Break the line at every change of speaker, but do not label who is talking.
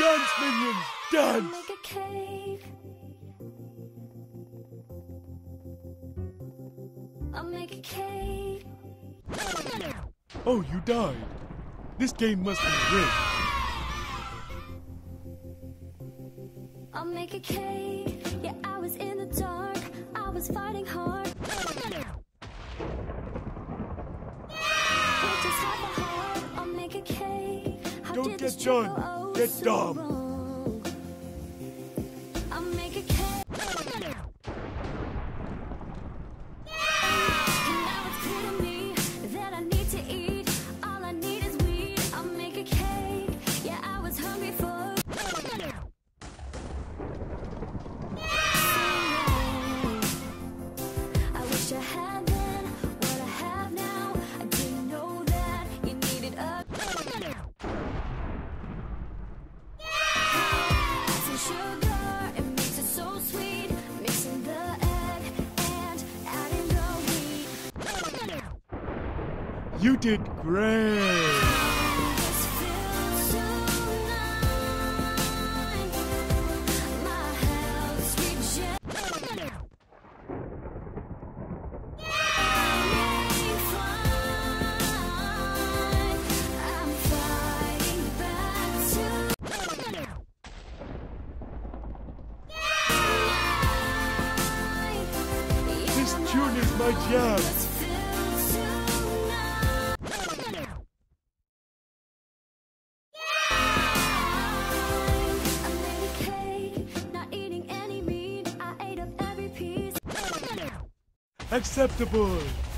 Dance, minions! Dance!
Make a cake. I'll make a cake.
Oh, you died. This game must be rigged.
I'll make a cake. Yeah, I was in the dark. I was fighting hard. With just half a heart, I'll make a cake. How
Don't
did
get
this trip
done.
go
Get
so
dumb.
wrong? I'll make a cake. Now it's clear to me that I need to eat. All I need is weed. I'll make a cake. Yeah, I was hungry for. I wish I had then what I have now. I didn't know that you needed a. Some sugar, it makes it so sweet. Mixing the egg and adding the wheat.
You did great.
This feels so nice. My health's rejected. I'm fighting back to.
This tune is my jam.
This feels so nice. I made a cake, not eating any meat. I ate up every piece.
Acceptable.